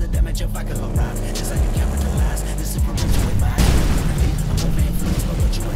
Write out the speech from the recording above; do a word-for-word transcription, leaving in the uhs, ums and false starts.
the damage if I could arrive. Just like a capitalize. This is promotion with my eyes. I'm over influenced by what you